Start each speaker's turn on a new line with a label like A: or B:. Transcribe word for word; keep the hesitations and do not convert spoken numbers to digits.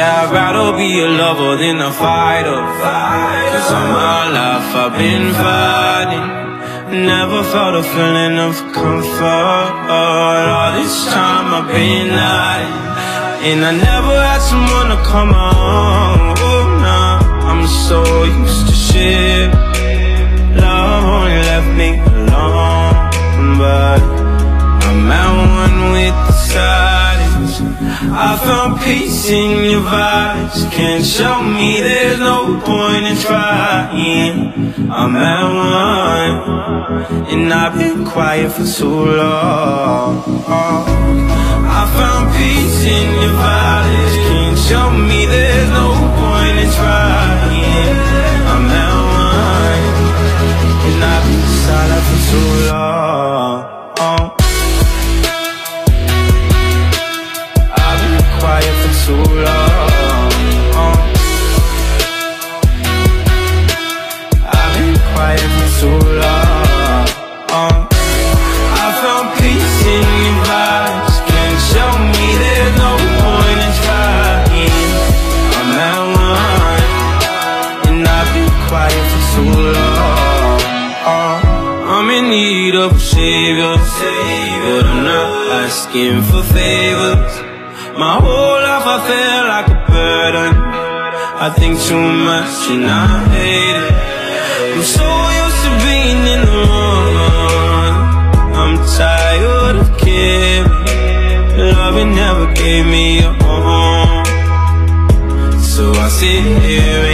A: Yeah, I'd rather be a lover than a fighter, cause all my life I've been fighting. Never felt a feeling of comfort. All this time I've been hiding, and I never had someone to come on. Oh, nah, I'm so used to shit. Love only left me alone, but I'm at one with the silence. I found peace in your vibes. Can't show me there's no point in trying. I'm at one, and I've been quiet for too long. I found peace in your vibes. Can't show me there's no point in trying. I'm at one, and I've been silent for too long. I've been quiet for too long. I've been quiet for too long. I found peace in your vibes. Can't show me there's no point in trying. I'm at one, and I've been quiet for too long. I'm in need of a savior, but I'm not asking for favors. My whole life I feel like a burden. I think too much and I hate it. I'm so used to being in the wrong. I'm tired of caring. Love never gave me a home, so I sit here